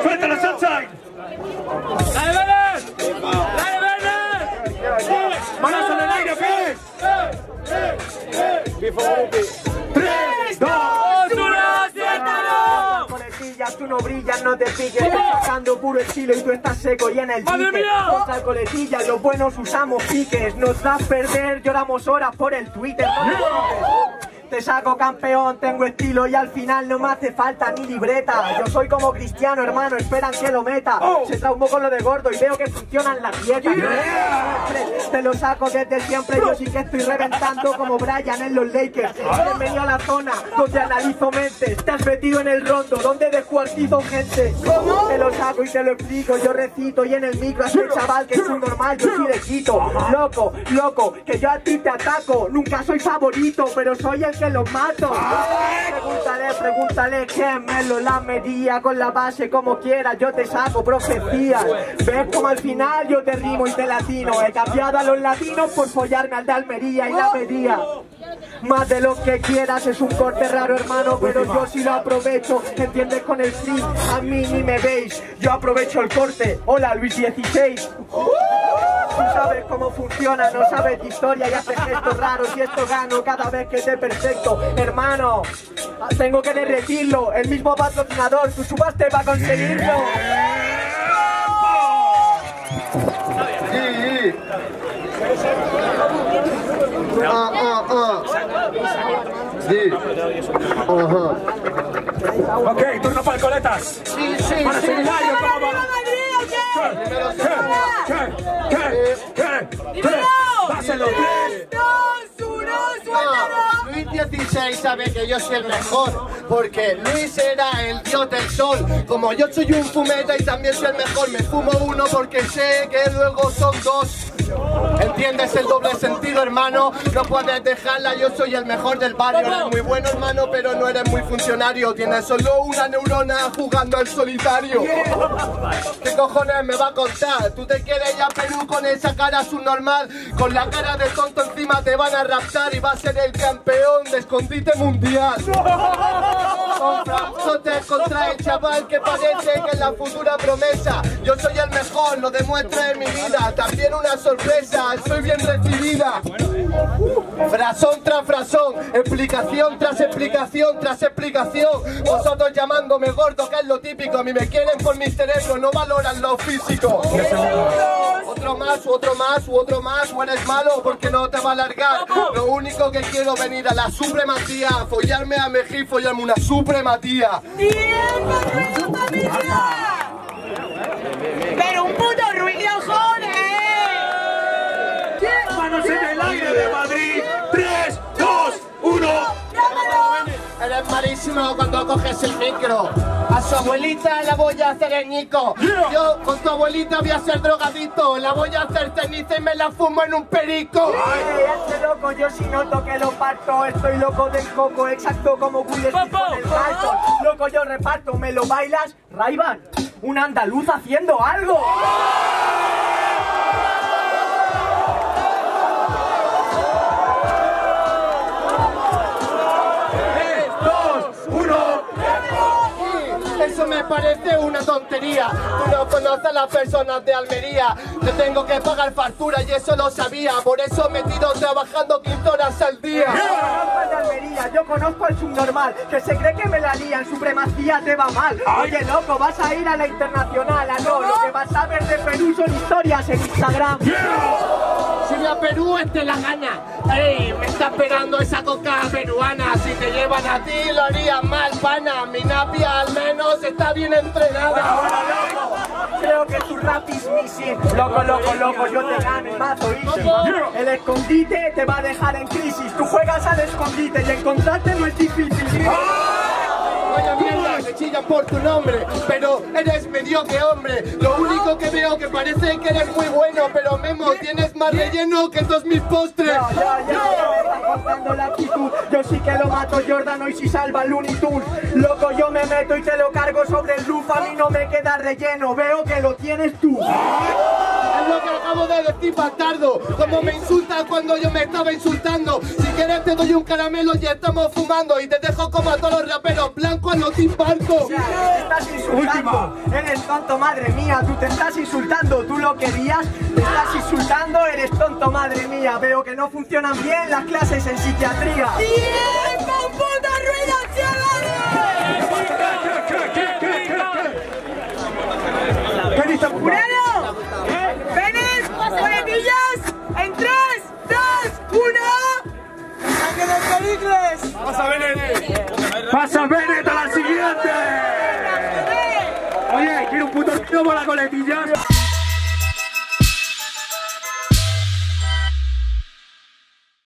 ¡Suéltalo, Sunshine! ¡Dale, Bernard! ¡Dale, Bernard! ¡Manos en el aire, Pérez! 3, 2, 1, ¡siéntalo! Coletillas, tú no brillas, no te piques. Estás sacando puro estilo y tú estás seco y en el pique. Contra coletillas, los buenos usamos piques. Nos das perder, lloramos horas por el Twitter. Te saco campeón, tengo estilo y al final no me hace falta ni libreta. Yo soy como Cristiano, hermano, esperan que lo meta. Se traumó con lo de gordo y veo que funcionan las dietas. Te lo saco desde siempre, yo sí que estoy reventando como Brian en los Lakers. Bienvenido a la zona donde analizo mentes. Te has metido en el rondo donde descuartizo gente. Te lo saco y te lo explico, yo recito y en el micro a ese chaval que es un normal yo sí le quito. Loco, loco, que yo a ti te ataco. Nunca soy favorito, pero soy el que los mato. Pregúntale que me lo la medía con la base como quiera, yo te saco profecías. Ves como al final yo te rimo y te latino. He cambiado a los latinos por follarme al de Almería y la medía. Más de lo que quieras, es un corte raro, hermano, pero yo sí lo aprovecho. ¿Entiendes? Con el free, a mí ni me veis. Yo aprovecho el corte. Hola, Luis 16. Tú sabes cómo funciona, no sabes de historia y haces gestos raros y esto gano cada vez que te perfecto. Hermano, tengo que derretirlo. El mismo patrocinador, tú subaste para conseguirlo. Sí. Ok, turno para coletas. Sí. Para el seminario, ¿cómo va? ¿Qué? Pásenlo, 3, 2, 1, suéltalo. Luis 16 sabe que yo soy el mejor, porque Luis era el dios del sol. Como yo soy un fumeta y también soy el mejor, me fumo uno porque sé que luego son dos. ¿Entiendes el doble sentido, hermano? No puedes dejarla, yo soy el mejor del barrio. Eres muy bueno, hermano, pero no eres muy funcionario. Tienes solo una neurona jugando al solitario. ¿Qué cojones me va a contar? Tú te quieres ir a Perú con esa cara subnormal. Con la cara de tonto encima te van a raptar y va a ser el campeón de escondite mundial. Contra el chaval que parece que es la futura promesa. Yo soy el mejor, lo demuestro en mi vida. También una sorpresa, estoy bien recibida. Frasón tras frasón, explicación tras explicación tras explicación. Vosotros llamándome gordo, que es lo típico. A mí me quieren por mi cerebro, no valoran lo físico. Otro más, o eres malo porque no te va a alargar. Lo único que quiero venir a la suprematía, follarme a Mejí, follarme una suprematía. Pero un puto ruido, joder. Manos en el aire de Madrid. 3, 2, 1. Eres malísimo cuando coges el micro. A su abuelita la voy a hacer ñico. Yo con tu abuelita voy a ser drogadito. La voy a hacer ceniza y me la fumo en un perico. Este loco, yo sí noto que lo parto. Estoy loco del coco, exacto como Will Smith con el salto. Loco, yo reparto, ¿me lo bailas? Ray-Ban, un andaluz haciendo algo. 3, 2, 1. Eso me parece una tontería. Tú no conoces a las personas de Almería. Te tengo que pagar factura y eso lo sabía. Por eso me tiro trabajando 15 horas al día. De Almería, yo conozco al subnormal que se cree que me la lía, en supremacía te va mal. Oye loco, vas a ir a la internacional, a no, lo que vas a ver de Perú son historias en Instagram. Si voy a Perú es de la gana. Ey, me está esperando esa coca peruana. Si te llevan a ti lo harían mal, pana. Mi napia al menos está bien entrenada. Bueno, loco, creo que tu rap is missing. Loco, yo te gano y mato easy. El escondite te va a dejar en crisis. Tú juegas al escondite y encontrarte no es difícil. Vaya mierda, me chillan por tu nombre, pero eres mediocre, hombre. Lo único que veo que parece que eres muy bueno, pero Memo, tienes más relleno que todos mis postres. Ya, me están contando la actitud. Yo sí que lo mato, Jordan, hoy sí salva Looney Tunes. Loco, yo me meto y te lo cargo sobre el roof. A mí no me queda relleno, veo que lo tienes tú. Es lo que acabo de decir, bastardo. Como me insultas cuando yo me estaba insultando. Si quieres te doy un caramelo y estamos fumando. Y te dejo como a todos los raperos blancos, no te infarto. Te estás insultando, eres tonto, madre mía. Tú te estás insultando, tú lo querías. Te estás insultando, eres tonto, madre mía. Veo que no funcionan bien las clases en psiquiatría. ¡Tiempo, puta rueda, chavales! ¡Jurado! ¡Venes, coletillas! ¡En 3, 2, 1! ¡Saque de Pericles! ¡Pasa, Bennett! ¡Pasa, Bennett, a la siguiente! Oye, quiero un puto tiro por la coletilla.